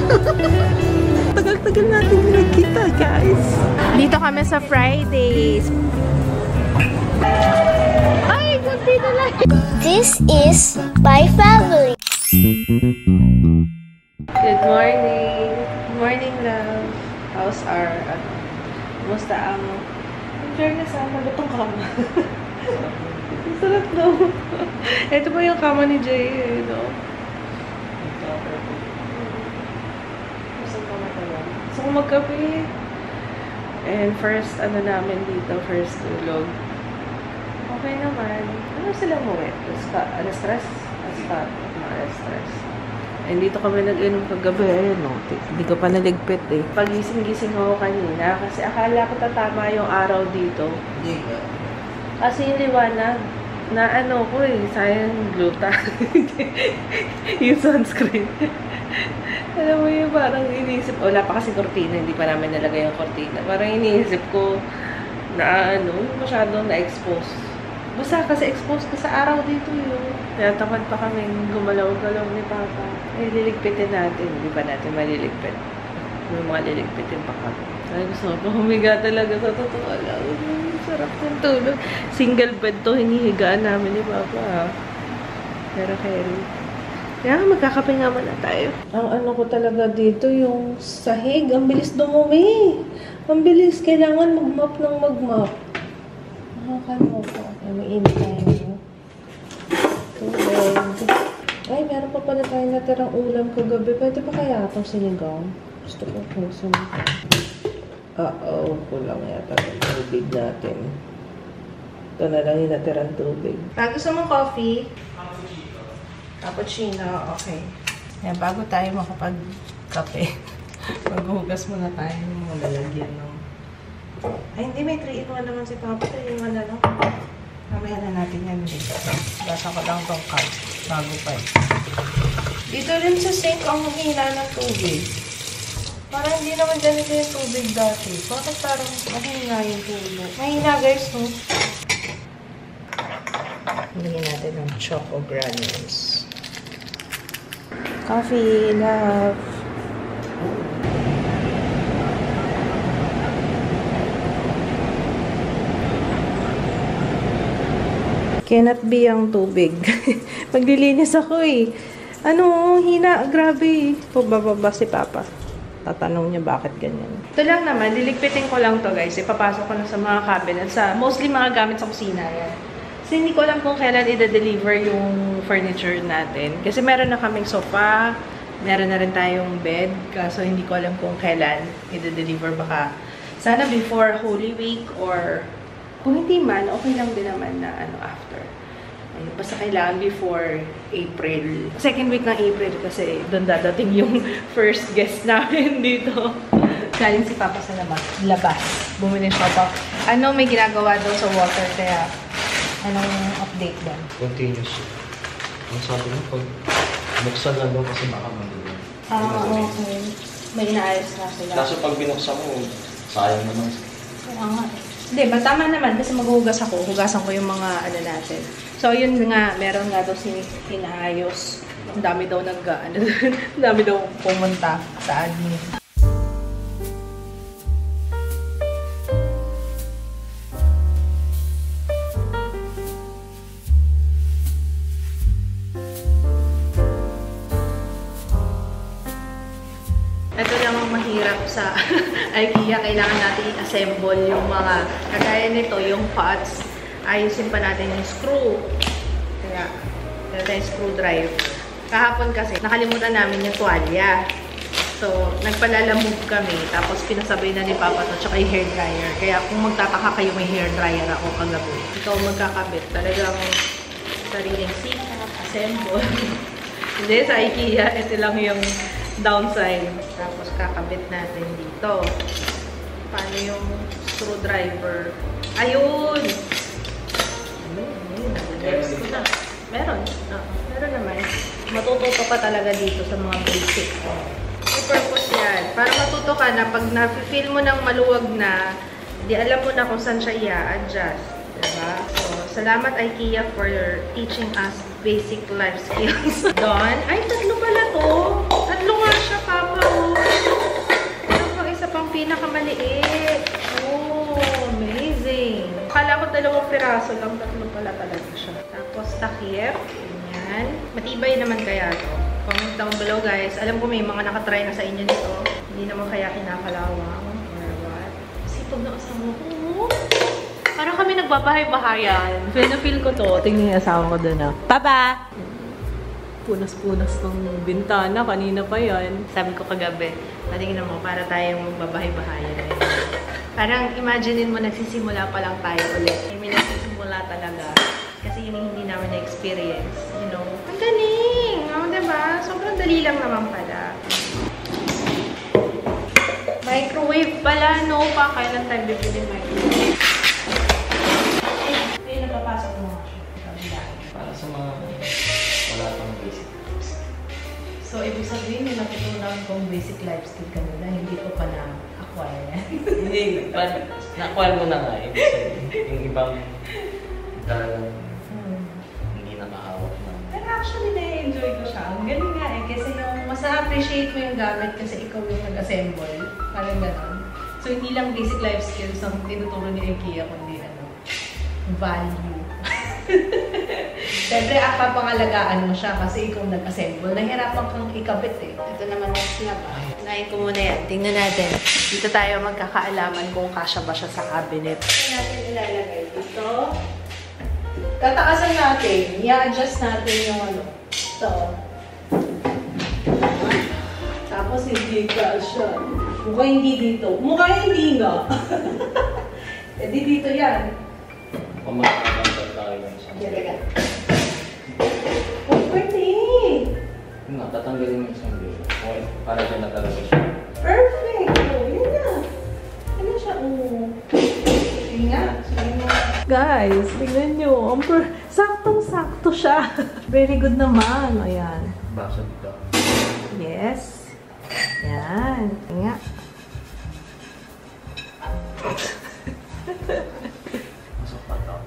Tagal-tagal natin nagkita, guys. Dito kami sa Fridays. Ay, kunti na lang. This is my family. Good morning. Good morning, love. How's our, kumusta ang fairness ang magutong kama? Sarap, no? Ito po yung kama ni Jay, no? Gusto ko magkape. And first, namin dito, first tulog. Okay naman. Ano sila mo eh? Alas stress? Alas stress. And dito kami nag-inom kagabi. Ayun, no? Hindi ko pa naligpit eh. Pagising-gising ako kanina kasi akala ko tatama yung araw dito. Kasi yung liwanag na ko eh, sayang gluta. Yung sunscreen. Alam mo yung parang iniisip, wala pa kasi kortina, hindi pa namin nalagay yung kortina. Parang iniisip ko na masyadong na-expose. Basta kasi exposed ka sa araw dito yun. Kaya tamad pa kami gumalaw-galaw ni Papa. Eh, liligpitin natin. Hindi pa natin maliligpit. May mga liligpitin pa kami. Ay, gusto ko humiga talaga sa totoo lang. Sarap ng tulog. Single bed to, hinihigaan namin ni Papa. Pero carry. Kaya magkakape nga muna tayo. Ang ko talaga dito, yung sahig. Ang bilis dumumi. Ang bilis. Kailangan mag-mop ng mag-mop. Nakakaloka. Ay, may init tayo. Tubig. Ay, meron pa pala tayo natirang ulam kagabi. Pwede pa kaya itong sinigang? Gusto ko kung sinigang. Kulang yata ng tubig natin. Ito na lang yung natirang tubig. Gusto mong coffee? Cappuccino, okay. Yan, bago tayo makapag-kape, maghugas muna tayo ng mga lalagyan, no? Ay, hindi, may 3-in-1 naman si Papa. 3-in-1 na lang. Mamaya na natin yan. Basa ko lang itong cup bago pa eh. Dito rin sa sink ang humina ng tubig. Parang hindi naman ganito yung tubig dati. Bakit parang mahina yung tubig? Mahina, guys, no? Lagyan natin ng choco granules. Coffee, love. Cannot be ang tubig. Maglilinis ako eh. Hina, grabe. Pababa si Papa. Tatanong niya bakit ganyan. Ito lang naman, liligpitin ko lang to guys. Ipapasok ko na sa mga cabinet. Mostly mga gamit sa kusina yan. Kasi hindi ko alam kung kailan i-deliver yung furniture natin. Kasi meron na kaming sofa, meron na rin tayong bed. Kaso hindi ko alam kung kailan i-deliver. Baka sana before Holy Week or kung hindi man, okay lang din naman na after. Ayun, basta kailangan before April. Second week ng April kasi doon dadating yung first guest namin dito. Galing si Papa sa labas. Bumili siya pa. May ginagawa daw sa water kaya anong update doon? Continuous. Ang sabi mo, pag buksan lang daw kasi baka magulo. Okay. May inaayos na sila. Kaso pag binuksan mo, sayang naman. Kaya nga. Hindi, tama naman kasi maghuhugas ako. Hugasan ko yung mga natin. So, yun nga, meron nga daw inaayos. Ang dami daw ang dami daw pumunta sa admin. Ito lang ang mahirap sa IKEA. Kailangan natin i-assemble yung mga, kagaya nito, yung pots. Ayusin pa natin yung screw. Kaya, ito yung screwdriver. Kahapon kasi, nakalimutan namin yung tuwalya. So, nagpalalamove kami. Tapos, pinasabay na ni Papa to, tsaka yung hair dryer. Kaya, kung magtataka kayo, may hair dryer ako kagabi. Ikaw magkakabit. Talagang sariling sikap, assemble. Hindi, sa IKEA, ito lang yung downside. Tapos, kakabit natin dito. Paano yung screwdriver? Ayun! Ayun. Nag-guess ko na. Meron. Meron naman. Matututo ka talaga dito sa mga basic. May purpose yan. Para matuto ka na pag na-feel mo ng maluwag na, di alam mo na kung saan siya i-adjust. Diba? So, salamat IKEA for teaching us basic life skills. Don? Ay, tatlo pala to. Tatlo nga siya, Papa. pinakamaliit. Oh, amazing. Akala ko 2 piraso lang, 3 pala talaga siya. Tapos takip. Ganyan. Matibay naman kaya to. Comment down below guys. Alam ko may mga nakatry na sa inyo nito. Hindi naman kaya kinakalawang. Or what? Sipag na asawa ko. Parang kami nagbabahay-bahayan. Feel ko to. Tingnan yung asawa ko doon ah. Papa! Punas-punas ng bintana. Kanina pa yan. Sabi ko kagabi, patingin mo, para tayong magbabahay-bahayan. Parang imaginein mo, nagsisimula pa lang tayo ulit. I mean, nagsisimula talaga. Kasi yun yung hindi namin na-experience. You know? Ang galing! Oh, diba? Sobrang dali lang naman pala. Microwave pala, no? Pa, kailan tayo bibili microwave? Ay, napapasok mo nga siya. Para sa mga wala pang basic. So, ibig sabihin, yung natutunan kong basic life skill kanina, hindi ko pa na-acquire yan. Hindi, na-acquire mo na nga. Ibig sabihin, yung ibang talagang hindi nakahawak na. Pero actually, na-enjoy ko siya. Ang galing nga eh. Kasi yung mas na-appreciate mo yung gamit kasi ikaw yung nag-assemble. Parang gano'n. So, hindi lang basic life skills ang tinuturo ni IKEA, kundi value. Siyempre, papangalagaan mo siya kasi ikaw nag-assemble. Nahirapan kang ikabit eh. Ito naman yung snap. Unahin ko muna yan. Tingnan natin. Dito tayo magkakaalaman kung kasya ba siya sa cabinet. Ito natin ilalagay dito. Tatakasan natin. I-adjust natin yung ano. Ito. Tapos hindi kasya. Mukha hindi dito. Mukha hindi nga. E di dito yan. Pumakakasal tayo ng isang. Yan. Oh, pwede! Yun nga, tatanggalin mo isang video. Okay, para dyan na talaga siya. Perfect! Oh, yun na. Ano siya? Oh. Yun nga. Guys, tingnan nyo. Saktong-sakto siya. Very good naman. Ayan. Basa dito. Yes. Yan. Yun nga. Masok pa ito.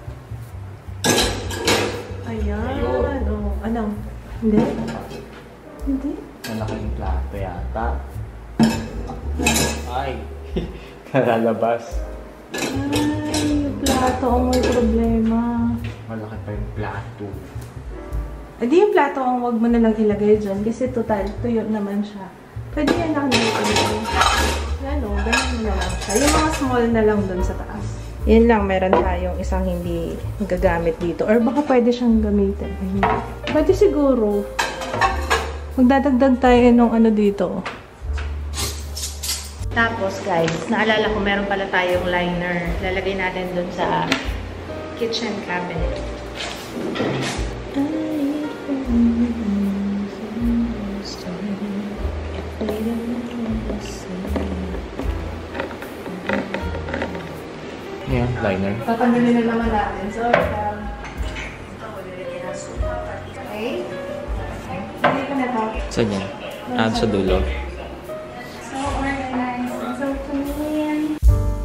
Ayan. Ayun. Oh, ano? Hindi? Hindi? Malaking plato yata. Ay! Nalalabas. Ay, yung plato ang may problema. Malaki pa yung plato. Hindi yung plato ang wag mo nalang ilagay dyan kasi total, tuyo naman siya. Pwede yan lang nilagay. Yan o, ganyan mo na lang siya. Yung mga small na lang dun sa taas. Yan lang, meron tayong isang hindi gagamit dito. Or baka pwede siyang gamitin. Ay, hindi. Pwede siguro. Magdadagdag tayo nung ano dito. Tapos guys, naalala ko meron pala tayong liner. Lalagay natin dun sa kitchen cabinet. Yan, liner. Tatanggalin na naman natin. So, okay. Hindi ko na to. Saan yan? Sa dulo. So organized. So clean.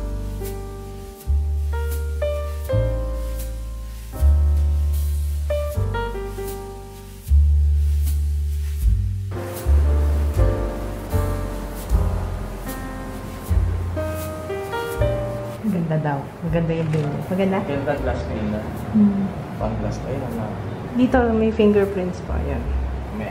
Maganda daw. Maganda yung building. Maganda? Ganda glass cleaner. Pang glass kayo na. Dito may fingerprints pa. Yan. May.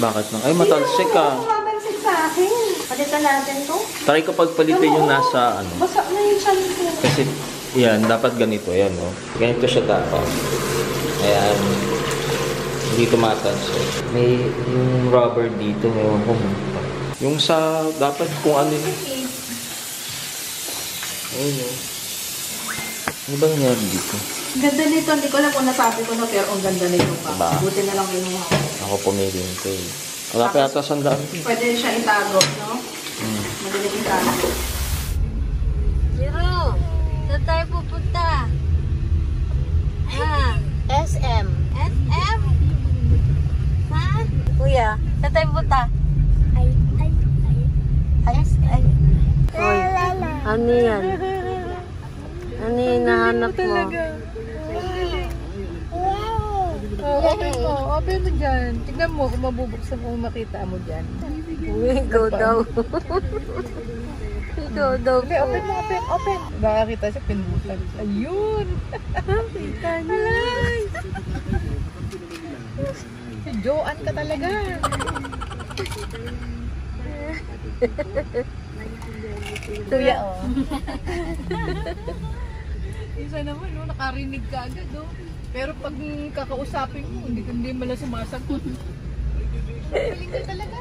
Bakit nang? Ay, matalsik ka. Matalsik sa akin. Palitan natin to. Try ko pagpalitin yung nasa ano. Basa na yung chan ko. Kasi, yan, dapat ganito. Ayan, no? Ganito siya dapat. Ayan. Hindi tumatalsik. May yung rubber dito. Ewan ko. Yung sa, dapat kung ano yun. Ayun, no? Ano ba nangyari dito? Ganda nito. Hindi ko alam kung nasabi ko na pero ang ganda nito pa. Ba? Buti na lang kinuha ko. Ako pumili nito eh. Wala pa yata sandaan. Pwede siya itago, no? Madaling itago. Jiro, saan tayo pupunta? Ha? SM. SM? Ha? Kuya, saan tayo pupunta? Ay. Ay. Hoy, ano yan? Ano yung nahanap mo? Open mo. Open mo dyan. Tignan mo kung mabubuksan mo makita mo dyan. Uy, ikaw daw. Ikaw daw. Okay, open mo. Open. Baka kita siya pinbutan. Ayun. Kita niya. Si Joanne ka talaga. Kuya, oh. Isa naman, no, nakarinig ka agad, no? Pero pag kakausapin mo, hindi mo lang sumasagot. Galing ka talaga.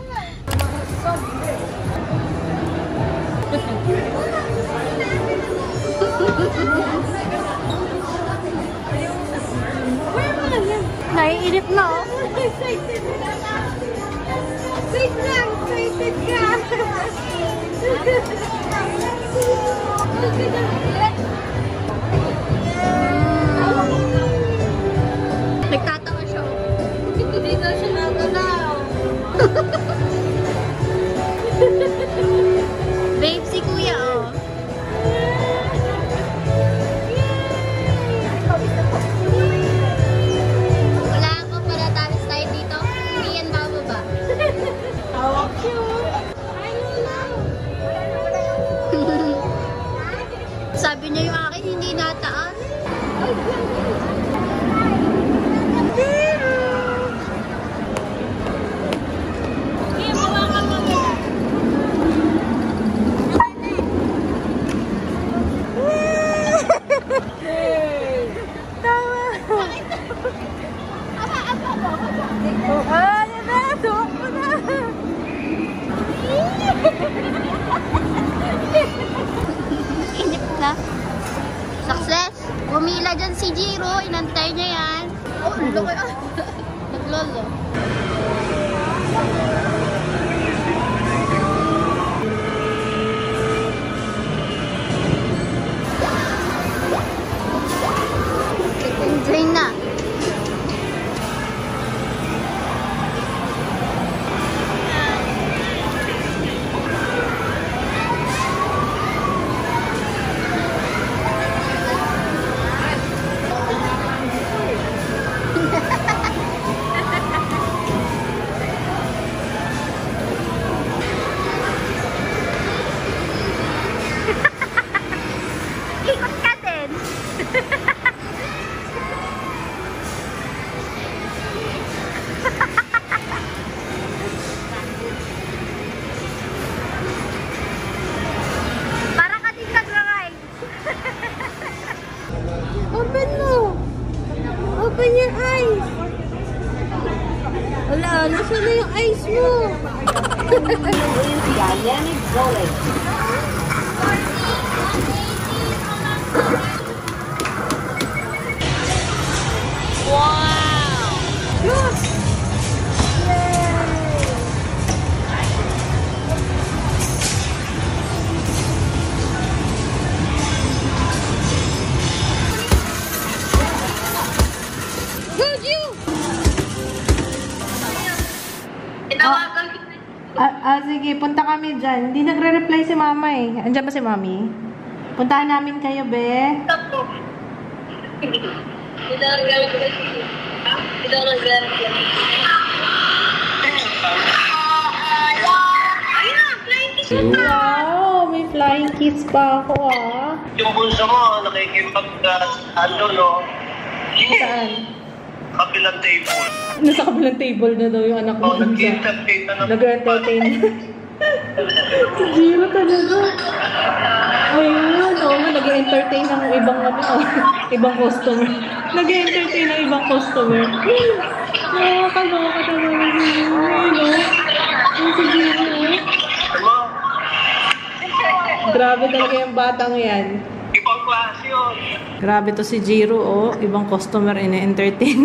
Naiinip na, oh. Excited ka. Nagtatawa siya, oh. Hindi daw siya nagalaw. Babe, si kuya, oh. Wala ko pala tapos tayo dito. Hindi yan bababa. Sabi niya yung akin hindi nataas. Inip na. Success! Pumila dyan si Jiro. Inantay niya yan. Oh, laki ah. Naglolo. Enjoy na. Ikot ka din. Para ka din nag-ride. Open mo. Open your eyes. Wala, nasa na yung eyes mo? Sige, punta kami dyan. Hindi nagre-reply si mama eh. Andiyan ba si mami? Puntahan namin kayo, be. Wow, may flying kiss pa ako ah. Yung bunso mo, nakikipag ano, no? Saan? kabilang table. Nasa kabilang table na daw yung anak ko. Nag-entertain na naman. Nag-entertain. Si Jiro talaga. Ayun, nag-entertain ng ibang ibang customer. Nag-entertain ng ibang customer. Nakakaloka talaga. Ayun, si Jiro. Grabe talaga yung batang yan. Ibang klase yun. Grabe to si Jiro, ibang customer ina-entertain.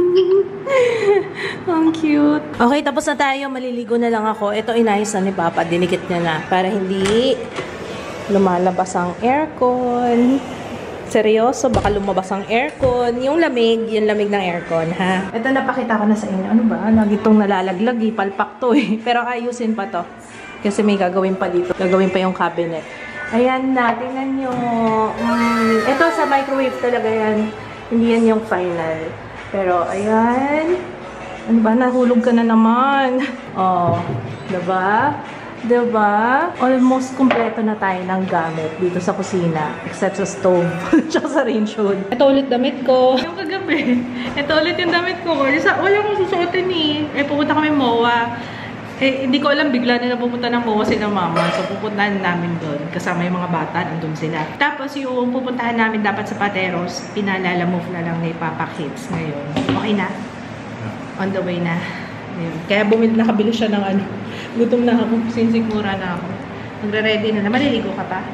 Ang cute. Okay, tapos na tayo. Maliligo na lang ako. Ito inayos na ni Papa. Dinikit niya na para hindi lumalabas ang aircon. Seryoso, baka lumabas ang aircon. Yung lamig ng aircon, ha? Ito napakita ko na sa inyo. Ano ba? Lagi itong nalalaglag, palpak to eh. Pero ayusin pa to. Kasi may gagawin pa dito. Gagawin pa yung cabinet. Ayan na, tingnan nyo. Ito sa microwave talaga yan. Hindi yan yung final. Pero, ayan. Ano ba? Nahulog ka na naman. Oh, diba? Diba? Almost kompleto na tayo ng gamit dito sa kusina. Except sa stove. Tsaka sa range hood. Ito ulit damit ko. Yung kagabi. Ito ulit yung damit ko. Wala kong susuotin eh. Pupunta kami MOA. Hindi ko alam, bigla na pupunta ng MOA si ng mama. So, pupuntahan namin doon. Kasama yung mga bata, nandun sila. Tapos, yung pupuntahan namin dapat sa Pateros, pinalalamove na lang ni Papa Kids ngayon. Okay na? On the way na. Ayun. Kaya nakabili siya ng ano. Gutom na ako. Sinsikmura na ako. Nagre-ready na. Maliligo ka pa?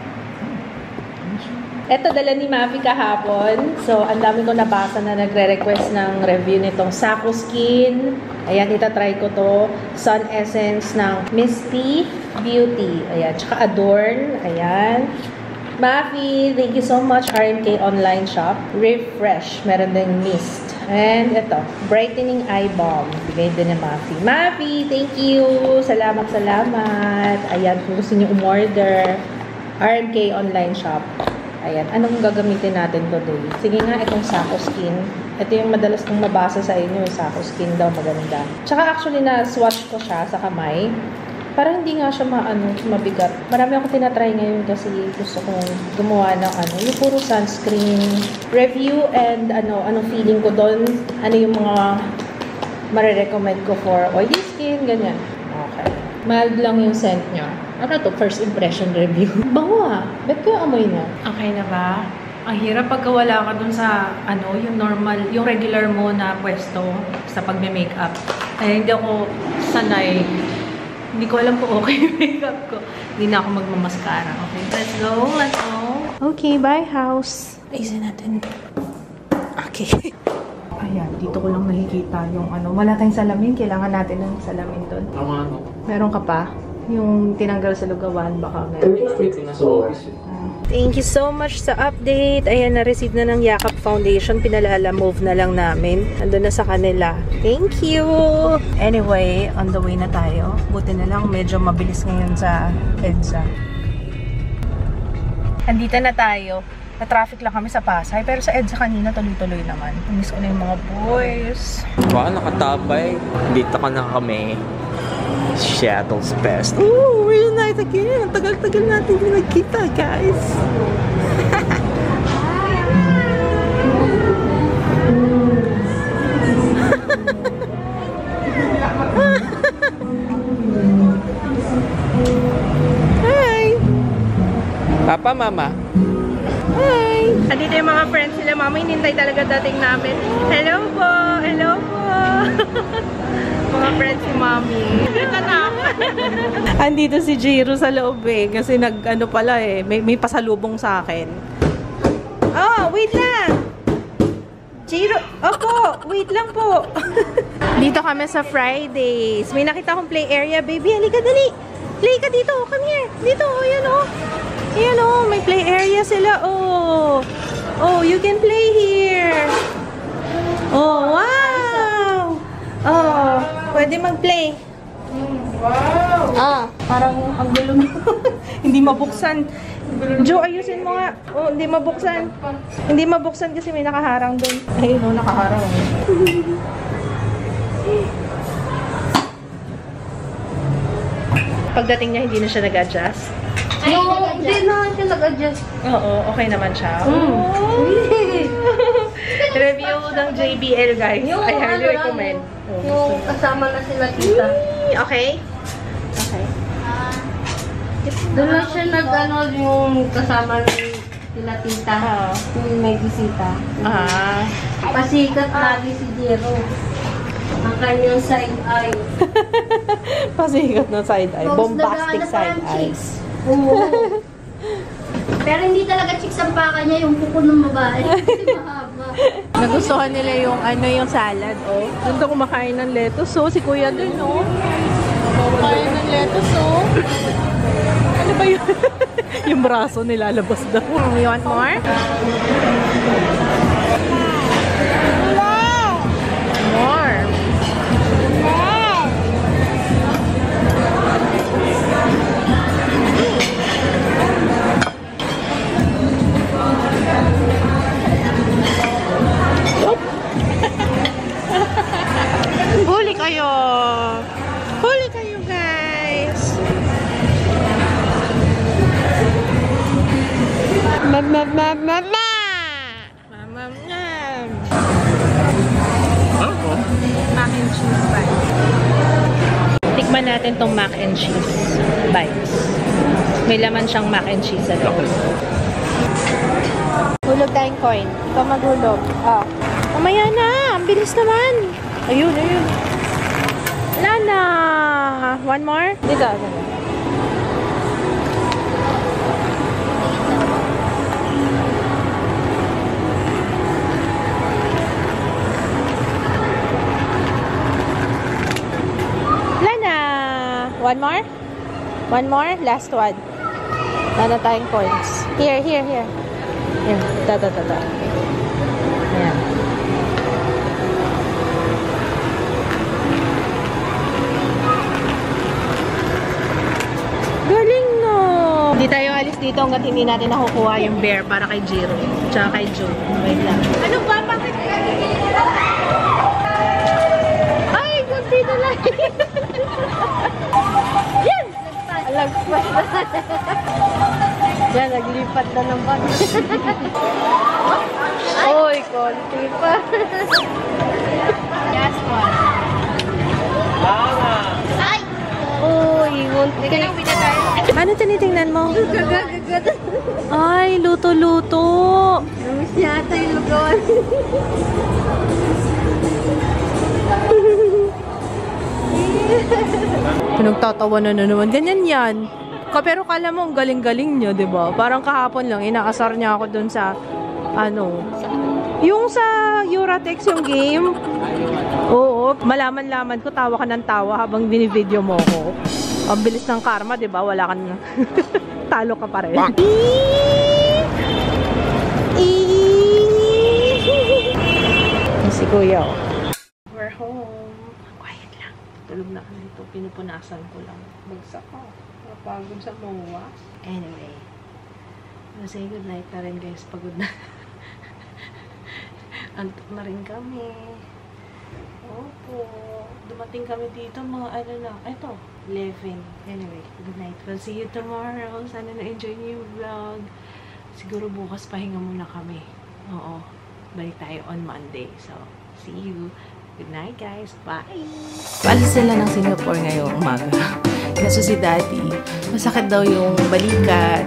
Ito, dala ni Mami kahapon. So, ang dami ko nabasa na nagre-request ng review nitong Sako Skin. Ayan, itatry ko to. Sun Essence ng Misty Beauty. Ayan, tsaka Adorn. Ayan. Mafi, thank you so much. RMK Online Shop. Refresh. Meron din Mist. And ito, Brightening Eye Balm. Bigay din ni Mafi. Mafi, thank you. Salamat, salamat. Ayan, kung gusto niyo umorder. RMK Online Shop. Ayan, anong gagamitin natin today? Sige nga, itong Sako Skin. Ito yung madalas kong mabasa sa inyo, Sako Skin daw maganda. Tsaka actually na-swatch ko siya sa kamay. Parang hindi nga siya mabigat. Marami ako tinatry ngayon kasi gusto kong gumawa ng yung puro sunscreen review and anong feeling ko doon. Ano yung mga marirecommend ko for oily skin, ganyan. Okay. Mild lang yung scent niya. Ano to? First impression review. Bango ah. Ba't ko yung amoy niya? Okay na ba? Ang hirap pagka wala ka dun sa, yung normal, yung regular mo na pwesto sa pagme-makeup. Ay, hindi ako sanay. Hindi ko alam kung okay yung makeup ko. Hindi na ako magmamaskara. Okay, let's go. Let's go. Okay, bye house. Ayusin natin. Okay. Ayan, dito ko lang nakikita yung wala tayong salamin. Kailangan natin ng salamin doon. Meron ka pa? Yung tinanggal sa lugawan, baka meron. Thank you so much sa update. Ayan, na-receive na ng Yakap Foundation. Pinalala-move na lang namin. Nandun na sa kanila. Thank you! Anyway, on the way na tayo. Buti na lang, medyo mabilis ngayon sa EDSA. Andito na tayo. Na-traffic lang kami sa Pasay. Pero sa EDSA kanina, tuloy-tuloy naman. Miss ko na yung mga boys. Wow, nakatabay. Dito ka na kami. Shadows Fest. Ooh, really nice again. Tagal-tagal natin yung nagkita, guys. Hi! Papa, Mama. Hi! Andito yung mga friends nila. Mama, hinintay talaga dating namin. Hello po! Hello po! Mga friends si Mami. Andito si Jiro sa loob kasi pala may pasalubong sa akin. Oh, wait lang! Jiro, opo, wait lang po. Dito kami sa Fridays. May nakita akong play area, baby. Halika, dali. Play ka dito. Come here. Dito, ayan o. Ayan o, may play area sila. Oh, you can play here. Oh, wow! Oh, pwede mag-play. Wow! Parang ang gulo mo. Hindi mabuksan. Jo, ayusin mo nga. Oh, hindi mabuksan. Hindi mabuksan kasi may nakaharang doon. Ay, nakaharang. Pagdating niya, hindi na siya nag-adjust. No, hindi na siya nag-adjust. Oo, okay naman siya. Review ng JBL, guys. Yung I highly ano recommend. lang, yung kasama na sila tita. Okay? Okay. Doon lang siya nag-ano yung kasama ni sila tita. Yung may bisita. Ah. Pasikat lagi si Jero. Ang kanyang side eye. Pasikat na side eye. Bombastic side eye. Oo. Pero hindi talaga chicks ang paka niya, yung kuko ng babae. Kasi mahaba. Nagustuhan nila yung yung salad, oh. Doon daw kumakain ng lettuce, oh. Si Kuya din, oh. Kumakain ng lettuce, oh. Ano ba yun? Yung braso nilalabas daw. You want more? More. Huli kayo! Huli kayo, guys! Mama! Mac and cheese bites. Tikman natin tong mac and cheese bites. May laman siyang mac and cheese sa loob. Hulog tayong coin. Ikaw maghulog. Ah. Mamaya na! Ang bilis naman! Ayun, ayun. Wala na! One more? Dito. Wala na! One more? One more? Last one. Wala na tayong coins. Here, here, here. Here. Ito. Ayan. Galing, no? Hindi tayo alis dito hanggat hindi natin nakukuha yung bear para kay Jiro. Tsaka kay Joe. Wait lang. Ano ba? Bakit? Ay, kunti na lang. Yan! Lagpas na. Yan, naglipat na ng bag. Uy, konti pa. Last one. Ay! Uy, munti. Teka lang, pinatay. Ano tinitingnan mo? Gagagagat. Ay, luto-luto. Namiss yata yung lugawan. Pinagtatawa na naman. Ganyan yan. Pero kala mo, ang galing-galing niya, di ba? Parang kahapon lang, inaasar niya ako dun sa, yung sa Euratex yung game. Oo, malaman-laman ko, tawa ka ng tawa habang binivideo mo ko. Ang bilis ng karma, di ba? Wala ka na. Talo ka pa rin. Si Kuya, oh. We're home. Quiet lang. Tulog na kami dito. Pinupunasan ko lang. Bagsak ko. Napagod sa MOA. Anyway. Say good night na rin, guys. Pagod na. Antok na rin kami. Opo. Dumating kami dito mga Ito, 11. Anyway, good night. We'll see you tomorrow. Sana na-enjoy niyo yung vlog. Siguro bukas pahinga muna kami. Oo. Balik tayo on Monday. So, see you. Good night, guys. Bye! Alis sila ng Singapore ngayong umaga. Kaso si Daddy, masakit daw yung balikat.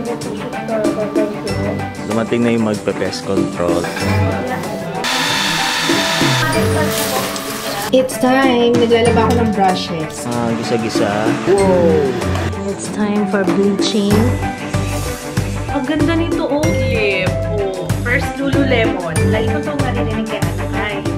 Dumating na yung magpe-pest control. It's time. Naglalaba ako ng brushes. Gisa-gisa. It's time for bleaching. Ang ganda nito, oh. Lip. Oh. First Lululemon. Lagi ko itong maririnig kay Anakay.